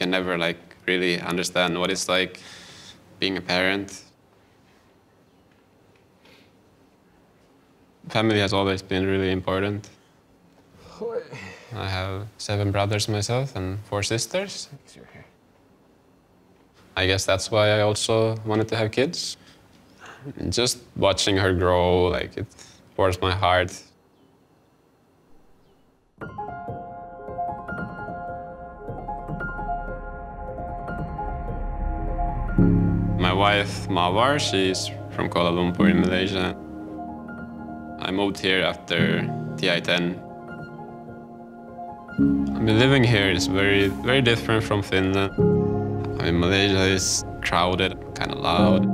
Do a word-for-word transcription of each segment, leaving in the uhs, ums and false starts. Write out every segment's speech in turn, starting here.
can never like really understand what it's like being a parent. Family has always been really important. I have seven brothers myself and four sisters. I guess that's why I also wanted to have kids. Just watching her grow, like, it warms my heart. My wife, Mawar, she's from Kuala Lumpur in Malaysia. I moved here after T I ten. I mean, living here is very, very different from Finland. I mean, Malaysia is crowded, kind of loud.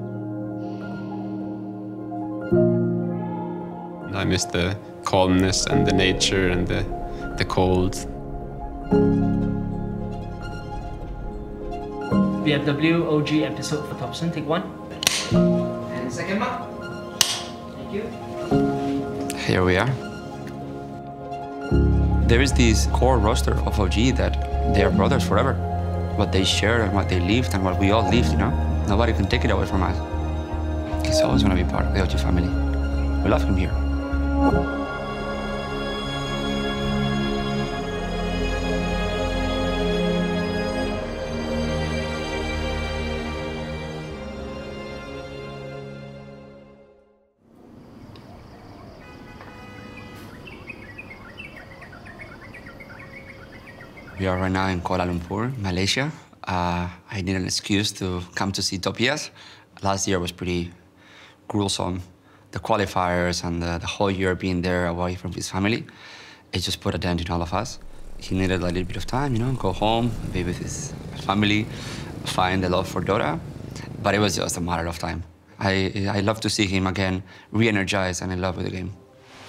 I miss the calmness and the nature and the, the cold. B F W O G episode for Thompson, take one. And second mark. Thank you. Here we are. There is this core roster of O G that they are brothers forever. What they shared and what they lived and what we all lived, you know? Nobody can take it away from us. He's always gonna be part of the O G family. We love him here. We are right now in Kuala Lumpur, Malaysia. Uh, I need an excuse to come to see Topias. Last year was pretty gruesome. The qualifiers and the, the whole year being there away from his family, it just put a dent in all of us. He needed a little bit of time, you know, go home, be with his family, find the love for Dota. But it was just a matter of time. I, I love to see him again, re-energized and in love with the game.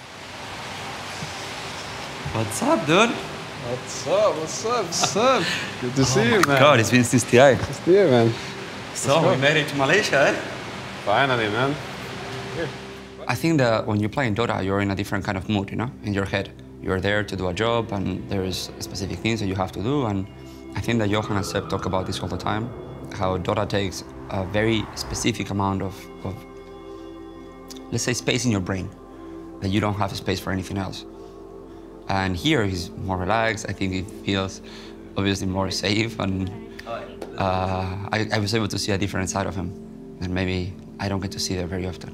What's up, dude? What's up? What's up? What's up? Good to see oh you, man. God, it's been since T I. Nice to see you, man. So we made it to Malaysia, eh? Finally, man. Here. I think that when you play in Dota, you're in a different kind of mood, you know, in your head. You're there to do a job, and there's specific things that you have to do. And I think that Johan and Seb talk about this all the time, how Dota takes a very specific amount of, of, let's say, space in your brain, that you don't have space for anything else. And here he's more relaxed. I think he feels obviously more safe, and uh, I, I was able to see a different side of him, and maybe I don't get to see that very often.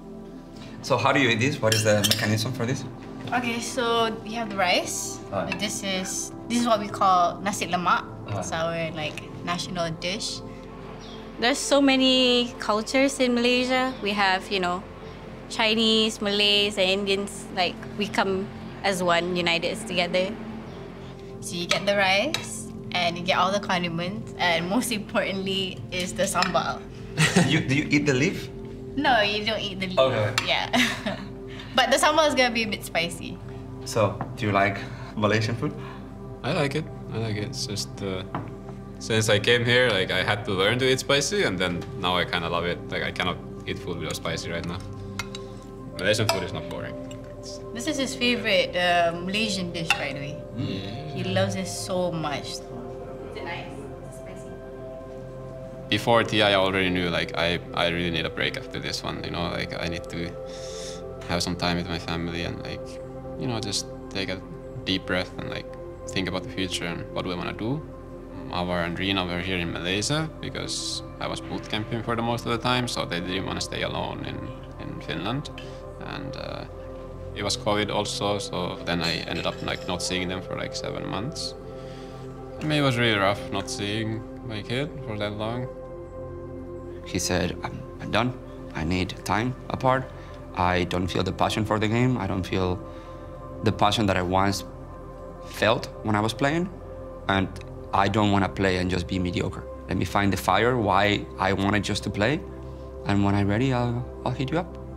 So how do you eat this? What is the mechanism for this? Okay, so we have the rice. Uh. This is this is what we call nasi lemak. Uh. It's our like national dish. There's so many cultures in Malaysia. We have, you know, Chinese, Malays, and Indians. Like, we come as one, united together. So you get the rice, and you get all the condiments, and most importantly is the sambal. you, do you eat the leaf? No, you don't eat the leaf. Okay. Yeah. But the sambal is gonna be a bit spicy. So, do you like Malaysian food? I like it. I like it. It's just uh, since I came here, like I had to learn to eat spicy, and then now I kind of love it. Like I cannot eat food without spicy right now. Malaysian food is not boring. It's... This is his favorite uh, Malaysian dish, by the way. Yeah. He loves it so much. Is it nice? Is it spicy? Before T I, I already knew like I, I really need a break after this one. You know, like I need to have some time with my family and like, you know, just take a deep breath and like think about the future and what do I want to do. Mawar and Rina were here in Malaysia because I was boot camping for the most of the time, so they didn't want to stay alone in, in Finland. And uh, it was COVID also, so then I ended up like not seeing them for like seven months. I mean, it was really rough not seeing my kid for that long. He said, I'm, I'm done. I need time apart. I don't feel the passion for the game. I don't feel the passion that I once felt when I was playing. And I don't want to play and just be mediocre. Let me find the fire, why I wanted just to play. And when I'm ready, I'll, I'll hit you up.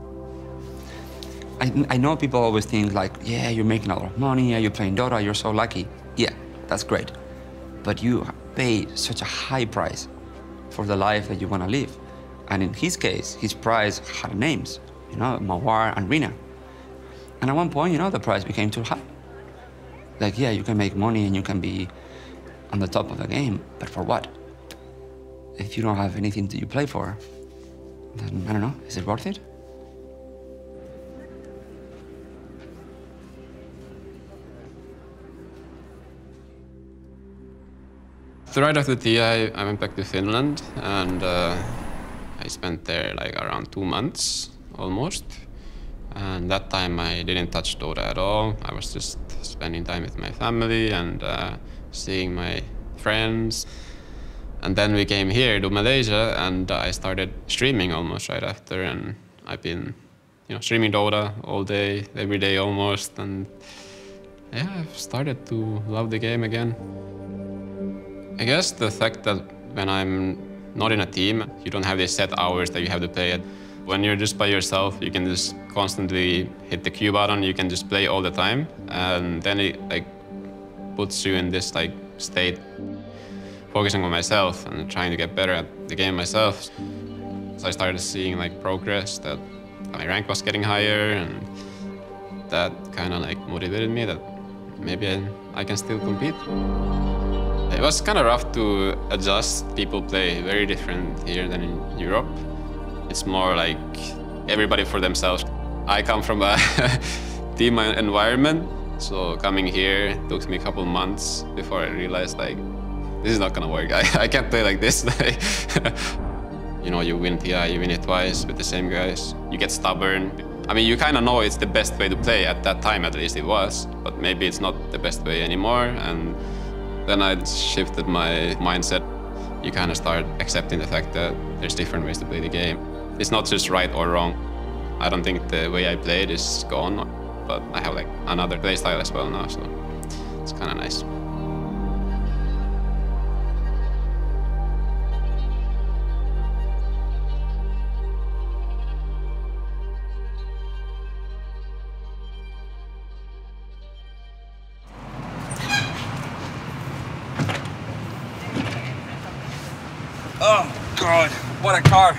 I, I know people always think like, yeah, you're making a lot of money, yeah, you're playing Dota, you're so lucky. Yeah, that's great. But you pay such a high price for the life that you want to live. And in his case, his price had names, you know, Mawar and Rina. And at one point, you know, the price became too high. Like, yeah, you can make money and you can be on the top of the game, but for what? If you don't have anything to you play for, then I don't know, is it worth it? So right after T I, I went back to Finland, and uh, I spent there like around two months, almost. And that time I didn't touch Dota at all. I was just spending time with my family and uh, seeing my friends. And then we came here to Malaysia, and I started streaming almost right after. And I've been, you know, streaming Dota all day, every day almost. And yeah, I've started to love the game again. I guess the fact that when I'm not in a team, you don't have these set hours that you have to play at. When you're just by yourself, you can just constantly hit the Q button, you can just play all the time, and then it like puts you in this like state, focusing on myself and trying to get better at the game myself. So I started seeing like progress, that my rank was getting higher, and that kind of like motivated me that maybe I, I can still compete. It was kind of rough to adjust. People play very different here than in Europe. It's more like everybody for themselves. I come from a team environment, so coming here took me a couple months before I realized like, this is not gonna work. I, I can't play like this. You know, you win T I, you win it twice with the same guys. You get stubborn. I mean, you kind of know it's the best way to play at that time, at least it was, but maybe it's not the best way anymore. And then I shifted my mindset. You kind of start accepting the fact that there's different ways to play the game. It's not just right or wrong. I don't think the way I played is gone, but I have like another play style as well now, so it's kind of nice. Oh, God, what a car.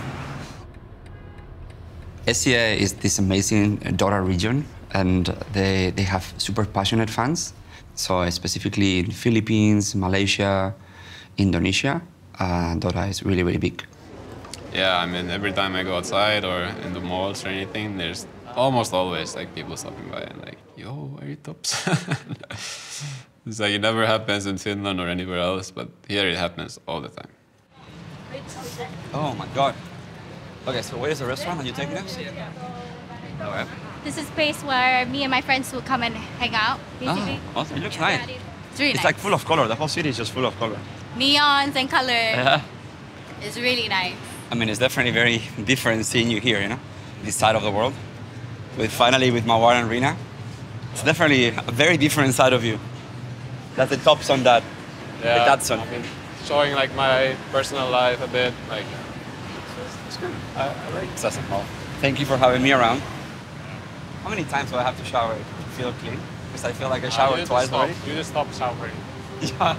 S C A is this amazing Dota region, and they, they have super passionate fans. So specifically in Philippines, Malaysia, Indonesia, uh, Dota is really, really big. Yeah, I mean, every time I go outside or in the malls or anything, there's almost always like people stopping by and like, yo, are you tops? It's like it never happens in Finland or anywhere else, but here it happens all the time. Oh my God. Okay, so where is the restaurant? Are you taking us? Okay. This is a place where me and my friends will come and hang out, basically. Oh, awesome. It looks nice. It's really It's nice. like full of color. The whole city is just full of color. Neons and color. Yeah. It's really nice. I mean, it's definitely very different seeing you here, you know, this side of the world. With finally with Mawar and Rina, it's definitely a very different side of you. That's the tops on that. Yeah, the Datsun. I mean, showing like my personal life a bit, like. It's good. I, I like Sassen Hall. Thank you for having me around. How many times do I have to shower to feel clean? Because I feel like I showered twice already. You just stop showering. Yeah.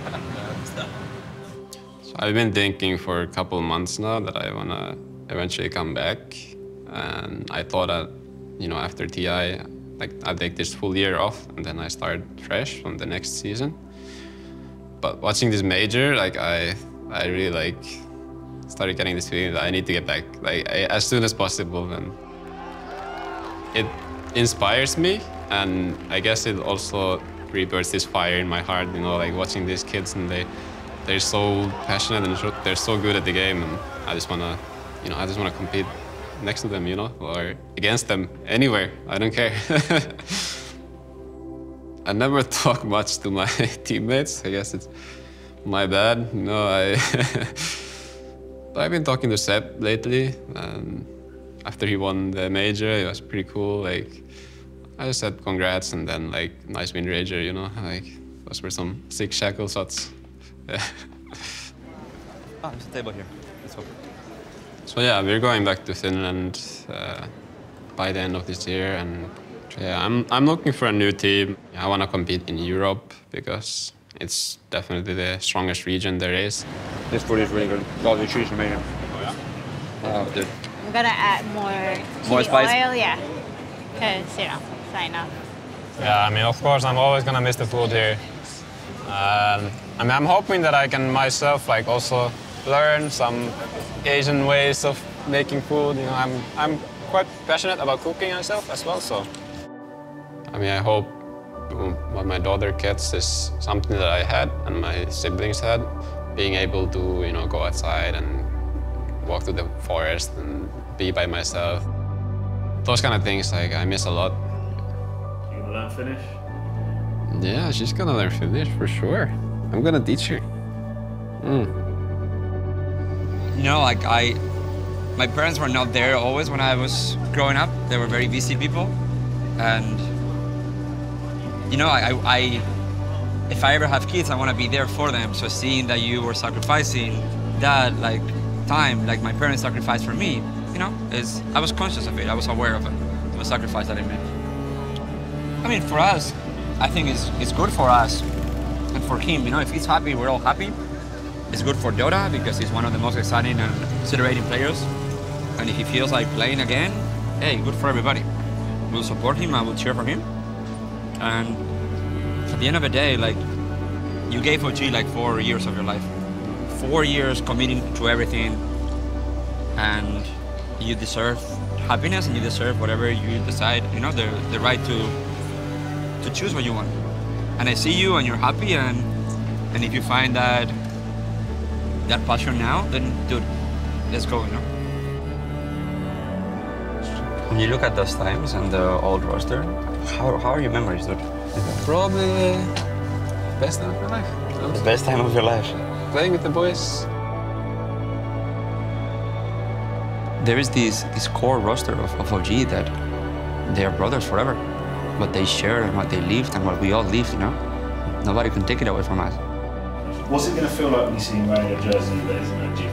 So I've been thinking for a couple of months now that I wanna eventually come back, and I thought that, you know, after T I, like I'd take this full year off and then I start fresh from the next season. But watching this major, like I, I really like started getting this feeling that I need to get back, like I, as soon as possible, and it inspires me, and I guess it also rebirths this fire in my heart, you know, like watching these kids and they, they're so passionate and they're so good at the game, and I just wanna, you know, I just wanna compete next to them, you know, or against them, anywhere, I don't care. I never talk much to my teammates, I guess it's my bad, you know, I... I've been talking to Seb lately, and after he won the major, it was pretty cool. Like, I just said congrats, and then like, nice win, Rager, you know, like, those were some sick shackle shots. Yeah. Ah, there's a table here. Let's go. So yeah, we're going back to Finland uh, by the end of this year, and yeah, I'm I'm looking for a new team. I want to compete in Europe because it's definitely the strongest region there is. This food is really good. All the cheese amazing. Oh yeah. Oh, dude. I'm gonna add more More chili spice? oil, yeah. Because, you know, it's not enough. Yeah, I mean, of course, I'm always gonna miss the food here. Um, I mean, I'm hoping that I can myself like also learn some Asian ways of making food. You know, I'm I'm quite passionate about cooking myself as well. So, I mean, I hope what my daughter gets is something that I had and my siblings had, being able to you know go outside and walk to the forest and be by myself. Those kind of things like I miss a lot. You gonna learn Finnish? Yeah, she's gonna learn Finnish for sure. I'm gonna teach her. Mm. You know, like I, my parents were not there always when I was growing up. They were very busy people, and you know, I, I if I ever have kids, I want to be there for them. So seeing that you were sacrificing that like time, like my parents sacrificed for me, you know, is I was conscious of it. I was aware of it. The sacrifice that I made. I mean, for us, I think it's it's good for us and for him. You know, if he's happy, we're all happy. It's good for Dota because he's one of the most exciting and exhilarating players. And if he feels like playing again, hey, good for everybody. We'll support him and we'll cheer for him. And at the end of the day, like, you gave O G like four years of your life. Four years committing to everything. And you deserve happiness and you deserve whatever you decide, you know, the, the right to, to choose what you want. And I see you and you're happy, and, and if you find that that passion now, then dude, let's go, you know? When you look at those times and the old roster, how, how are your memories, dude? Probably the best time of your life. The best time of your life. Playing with the boys. There is this, this core roster of, of O G that they are brothers forever. What they shared and what they lived and what we all lived, you know? Nobody can take it away from us. What's it going to feel like when you see him wearing a jersey that isn't O G?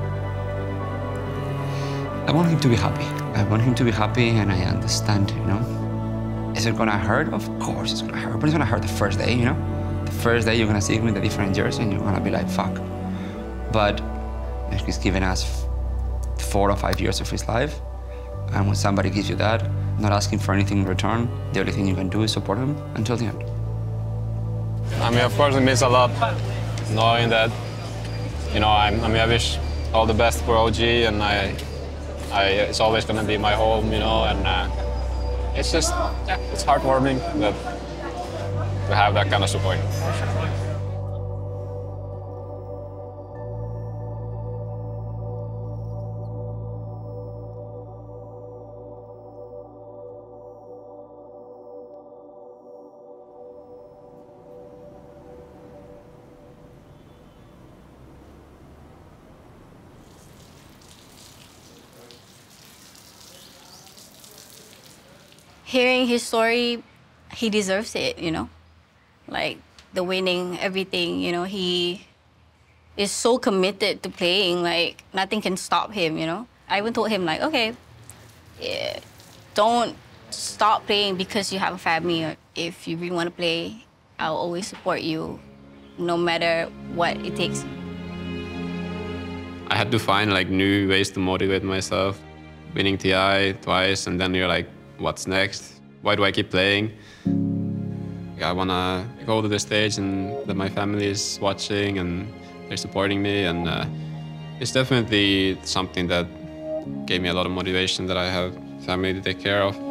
I want him to be happy. I want him to be happy, and I understand, you know? Is it gonna hurt? Of course it's gonna hurt, but it's gonna hurt the first day, you know? The first day you're gonna see him with a different jersey and you're gonna be like, fuck. But he's given us four or five years of his life, and when somebody gives you that, not asking for anything in return, the only thing you can do is support him until the end. I mean, of course it means a lot, knowing that, you know, I'm, I mean, I wish all the best for O G, and I, I, it's always gonna be my home, you know, and uh, it's just, yeah, it's heartwarming that to have that kind of support. Hearing his story, he deserves it, you know? Like, the winning, everything, you know? He is so committed to playing, like, nothing can stop him, you know? I even told him, like, okay, yeah, don't stop playing because you have a family. Or if you really want to play, I'll always support you, no matter what it takes. I had to find, like, new ways to motivate myself. Winning T I twice, and then you're like, what's next? Why do I keep playing? I wanna go to the stage and that my family is watching and they're supporting me, and uh, it's definitely something that gave me a lot of motivation that I have family to take care of.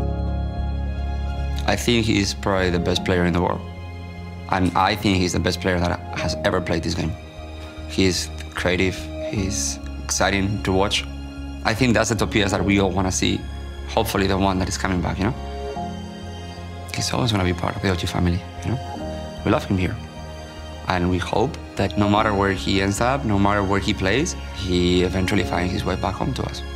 I think he's probably the best player in the world. And I think he's the best player that has ever played this game. He's creative, he's exciting to watch. I think that's the Topias that we all wanna see. Hopefully the one that is coming back, you know? He's always gonna be part of the O G family, you know? We love him here. And we hope that no matter where he ends up, no matter where he plays, he eventually finds his way back home to us.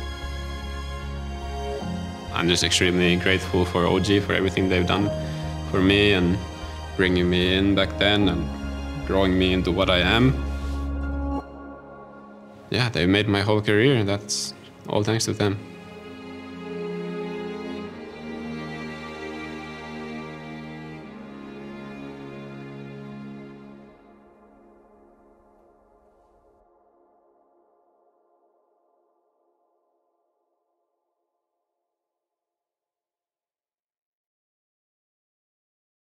I'm just extremely grateful for O G, for everything they've done for me and bringing me in back then and growing me into what I am. Yeah, they made my whole career, and that's all thanks to them.